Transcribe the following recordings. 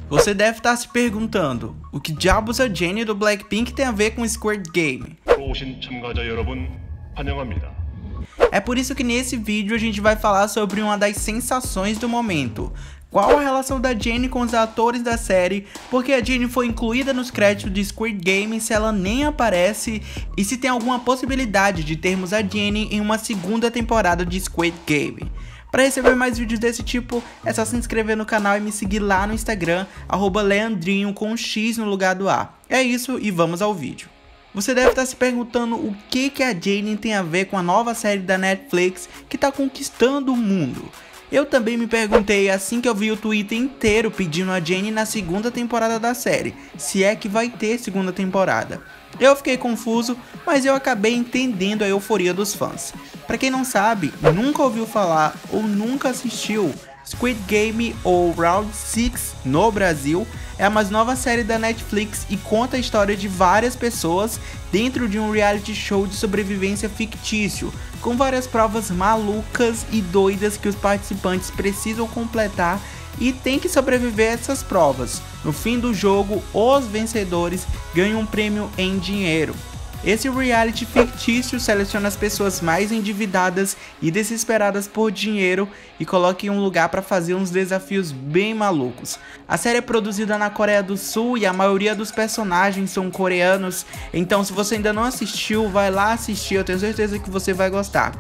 Você deve estar se perguntando, o que diabos a Jennie do Blackpink tem a ver com Squid Game? 오신 참가자 여러분, 환영합니다. É por isso que nesse vídeo a gente vai falar sobre uma das sensações do momento. Qual a relação da Jennie com os atores da série, porque a Jennie foi incluída nos créditos de Squid Game se ela nem aparece, e se tem alguma possibilidade de termos a Jennie em uma segunda temporada de Squid Game. Para receber mais vídeos desse tipo, é só se inscrever no canal e me seguir lá no Instagram, @leandrinho com X no lugar do A. É isso e vamos ao vídeo. Você deve estar se perguntando o que a Jennie tem a ver com a nova série da Netflix que está conquistando o mundo. Eu também me perguntei assim que eu vi o Twitter inteiro pedindo a Jennie na segunda temporada da série, se é que vai ter segunda temporada. Eu fiquei confuso, mas eu acabei entendendo a euforia dos fãs. Pra quem não sabe, nunca ouviu falar ou nunca assistiu, Squid Game ou Round 6 no Brasil é a mais nova série da Netflix e conta a história de várias pessoas dentro de um reality show de sobrevivência fictício, com várias provas malucas e doidas que os participantes precisam completar e tem que sobreviver a essas provas. No fim do jogo, os vencedores ganham um prêmio em dinheiro. Esse reality fictício seleciona as pessoas mais endividadas e desesperadas por dinheiro e coloca em um lugar para fazer uns desafios bem malucos. A série é produzida na Coreia do Sul e a maioria dos personagens são coreanos, então se você ainda não assistiu, vai lá assistir, eu tenho certeza que você vai gostar.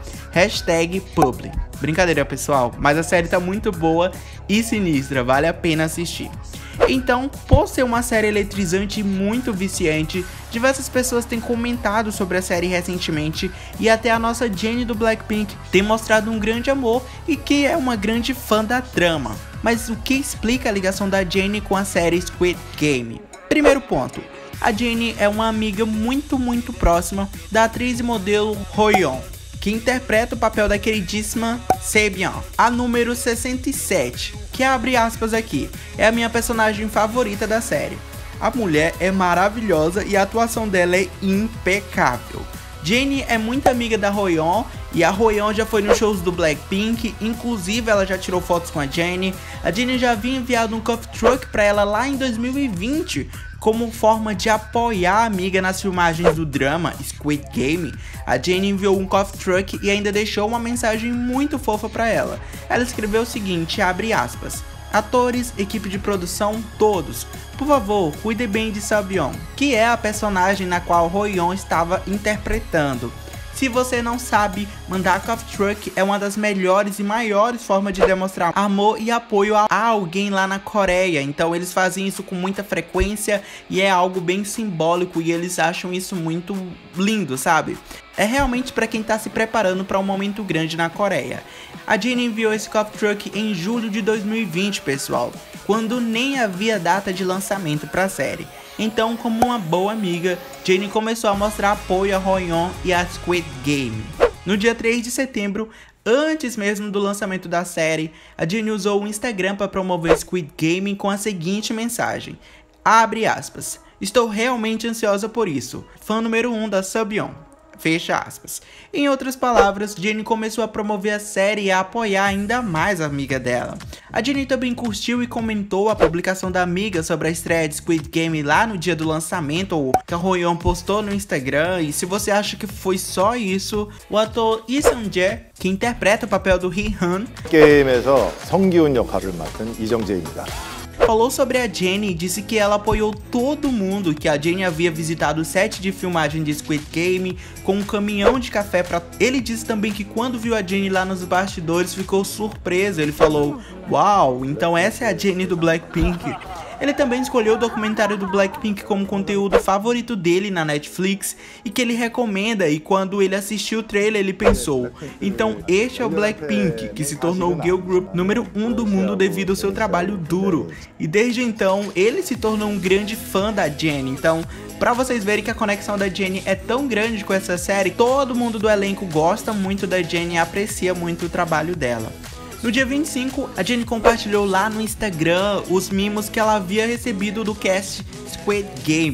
#publi. Brincadeira pessoal, mas a série tá muito boa e sinistra, vale a pena assistir. Então, por ser uma série eletrizante e muito viciante, diversas pessoas têm comentado sobre a série recentemente e até a nossa Jennie do Blackpink tem mostrado um grande amor e que é uma grande fã da trama. Mas o que explica a ligação da Jennie com a série Squid Game? Primeiro ponto, a Jennie é uma amiga muito próxima da atriz e modelo Hyo-yeon, que interpreta o papel da queridíssima Sebian, a número 67, que abre aspas aqui, é a minha personagem favorita da série. A mulher é maravilhosa e a atuação dela é impecável. Jennie é muito amiga da Hyo-yeon e a Hyo-yeon já foi nos shows do Blackpink, inclusive ela já tirou fotos com a Jennie. A Jennie já havia enviado um coffee truck para ela lá em 2020, como forma de apoiar a amiga nas filmagens do drama Squid Game. A Jennie enviou um coffee truck e ainda deixou uma mensagem muito fofa para ela. Ela escreveu o seguinte, abre aspas, atores, equipe de produção, todos, por favor, cuide bem de Sebian, que é a personagem na qual Hyo-yeon estava interpretando. Se você não sabe, mandar coffee truck é uma das melhores e maiores formas de demonstrar amor e apoio a alguém lá na Coreia. Então eles fazem isso com muita frequência e é algo bem simbólico e eles acham isso muito lindo, sabe? É realmente para quem tá se preparando para um momento grande na Coreia. A Jennie enviou esse coffee truck em julho de 2020, pessoal, quando nem havia data de lançamento para a série. Então, como uma boa amiga, Jennie começou a mostrar apoio a Hyo-yeon e a Squid Game. No dia 3 de setembro, antes mesmo do lançamento da série, a Jennie usou o Instagram para promover Squid Game com a seguinte mensagem, abre aspas, estou realmente ansiosa por isso, fã número 1 da Sebian. Fecha aspas. Em outras palavras, Jennie começou a promover a série e a apoiar ainda mais a amiga dela. A Jennie também curtiu e comentou a publicação da amiga sobre a estreia de Squid Game lá no dia do lançamento, que a Hyo-yeon postou no Instagram. E se você acha que foi só isso, o ator Lee Seung-jae, que interpreta o papel do Hee-han, 게임에서 성기훈 역할을 맡은 이정재입니다. falou sobre a Jennie e disse que ela apoiou todo mundo, que a Jennie havia visitado o set de filmagem de Squid Game com um caminhão de café para... Ele disse também que quando viu a Jennie lá nos bastidores ficou surpreso, ele falou, uau, então essa é a Jennie do Blackpink. Ele também escolheu o documentário do Blackpink como conteúdo favorito dele na Netflix e que ele recomenda, e quando ele assistiu o trailer ele pensou, então este é o Blackpink, que se tornou o girl group número 1 do mundo devido ao seu trabalho duro. E desde então ele se tornou um grande fã da Jennie, então pra vocês verem que a conexão da Jennie é tão grande com essa série, todo mundo do elenco gosta muito da Jennie e aprecia muito o trabalho dela. No dia 25, a Jennie compartilhou lá no Instagram os mimos que ela havia recebido do cast Squid Game.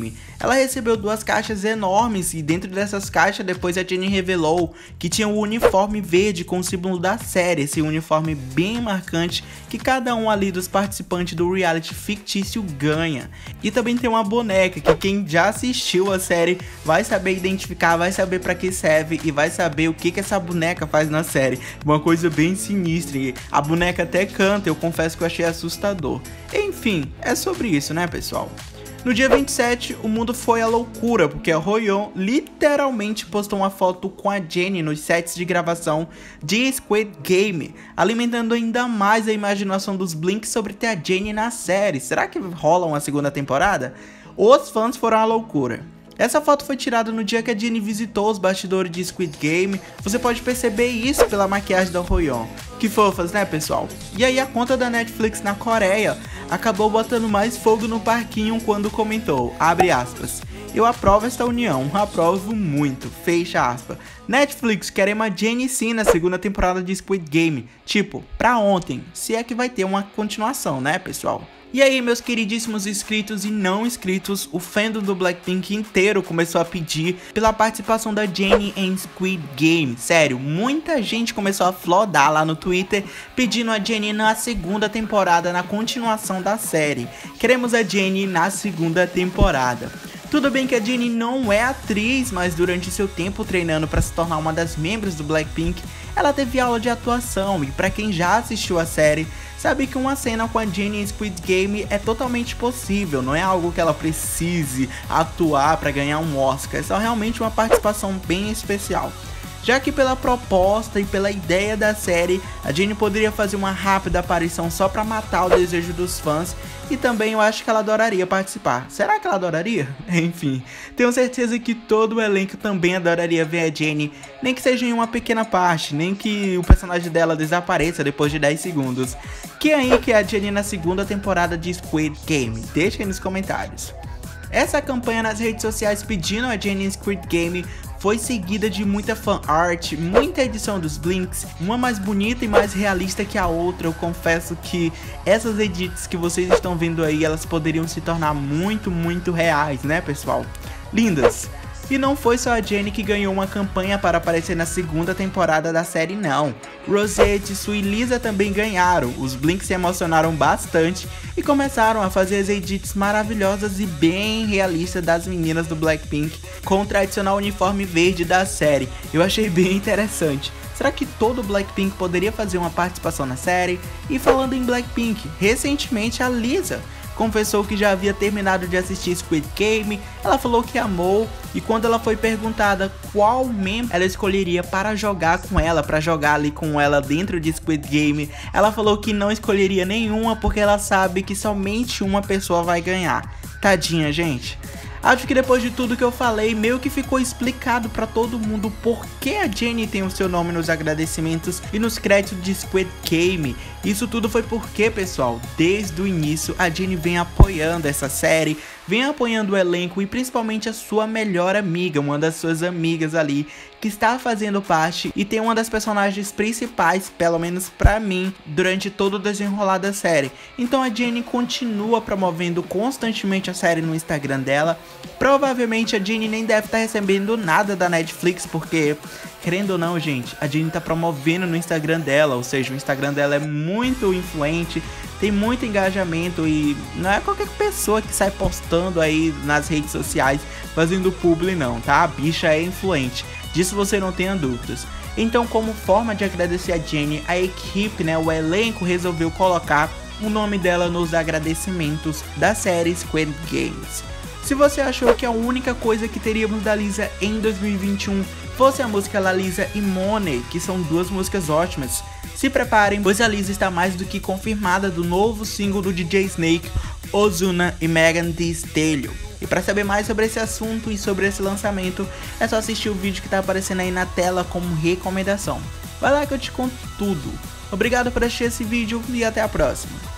ela recebeu 2 caixas enormes e dentro dessas caixas depois a Jenny revelou que tinha um uniforme verde com o símbolo da série, esse uniforme bem marcante que cada um ali dos participantes do reality fictício ganha. E também tem uma boneca que quem já assistiu a série vai saber identificar, vai saber pra que serve e vai saber o que essa boneca faz na série. Uma coisa bem sinistra, e a boneca até canta, eu confesso que eu achei assustador. Enfim, é sobre isso, né, pessoal? No dia 27, o mundo foi à loucura, porque a Hyoyeon literalmente postou uma foto com a Jennie nos sets de gravação de Squid Game, alimentando ainda mais a imaginação dos Blinks sobre ter a Jennie na série. Será que rola uma segunda temporada? Os fãs foram à loucura. Essa foto foi tirada no dia que a Jennie visitou os bastidores de Squid Game. Você pode perceber isso pela maquiagem da Hyoyeon. Que fofas, né, pessoal? E aí a conta da Netflix na Coreia acabou botando mais fogo no parquinho quando comentou, abre aspas, eu aprovo esta união, aprovo muito, fecha aspas. Netflix, queremos a Jennie sim na segunda temporada de Squid Game. Tipo, pra ontem, se é que vai ter uma continuação, né, pessoal? E aí, meus queridíssimos inscritos e não inscritos, o fandom do Blackpink inteiro começou a pedir pela participação da Jennie em Squid Game. Sério, muita gente começou a flodar lá no Twitter pedindo a Jennie na segunda temporada, na continuação da série. Queremos a Jennie na segunda temporada. Tudo bem que a Jennie não é atriz, mas durante seu tempo treinando para se tornar uma das membros do Blackpink, ela teve aula de atuação e para quem já assistiu a série, sabe que uma cena com a Jennie em Squid Game é totalmente possível, não é algo que ela precise atuar para ganhar um Oscar, é só realmente uma participação bem especial. Já que pela proposta e pela ideia da série, a Jennie poderia fazer uma rápida aparição só para matar o desejo dos fãs e também eu acho que ela adoraria participar. Será que ela adoraria? Enfim, tenho certeza que todo o elenco também adoraria ver a Jennie, nem que seja em uma pequena parte, nem que o personagem dela desapareça depois de 10 segundos. Quem aí quer a Jennie na segunda temporada de Squid Game? Deixa aí nos comentários. Essa campanha nas redes sociais pedindo a Jennie em Squid Game foi seguida de muita fan art, muita edição dos Blinks, uma mais bonita e mais realista que a outra. Eu confesso que essas edits que vocês estão vendo aí, elas poderiam se tornar muito reais, né, pessoal? Lindas! E não foi só a Jennie que ganhou uma campanha para aparecer na segunda temporada da série não. Rosé, Jisoo e Lisa também ganharam. Os Blinks se emocionaram bastante e começaram a fazer as edits maravilhosas e bem realistas das meninas do Blackpink com o tradicional uniforme verde da série. Eu achei bem interessante. Será que todo o Blackpink poderia fazer uma participação na série? E falando em Blackpink, recentemente a Lisa confessou que já havia terminado de assistir Squid Game, ela falou que amou, e quando ela foi perguntada qual membro ela escolheria para jogar com ela, para jogar ali com ela dentro de Squid Game, ela falou que não escolheria nenhuma porque ela sabe que somente uma pessoa vai ganhar. Tadinha, gente. Acho que depois de tudo que eu falei, meio que ficou explicado pra todo mundo por que a Jennie tem o seu nome nos agradecimentos e nos créditos de Squid Game. Isso tudo foi porque, pessoal, desde o início a Jennie vem apoiando essa série, vem apoiando o elenco e principalmente a sua melhor amiga, uma das suas amigas ali, que está fazendo parte e tem uma das personagens principais, pelo menos pra mim, durante todo o desenrolar da série. Então a Jennie continua promovendo constantemente a série no Instagram dela. Provavelmente a Jennie nem deve estar recebendo nada da Netflix, porque, querendo ou não, gente, a Jennie tá promovendo no Instagram dela, ou seja, o Instagram dela é muito influente, tem muito engajamento e não é qualquer pessoa que sai postando aí nas redes sociais fazendo publi não, tá? A bicha é influente, disso você não tenha dúvidas. Então, como forma de agradecer a Jennie, a equipe, né, o elenco resolveu colocar o nome dela nos agradecimentos da série Squid Games. Se você achou que a única coisa que teríamos da Lisa em 2021 fosse a música La Lisa e Money, que são duas músicas ótimas, se preparem, pois a Lisa está mais do que confirmada do novo single do DJ Snake, Ozuna e Megan Thee Stallion. E para saber mais sobre esse assunto e sobre esse lançamento, é só assistir o vídeo que está aparecendo aí na tela como recomendação. Vai lá que eu te conto tudo. Obrigado por assistir esse vídeo e até a próxima.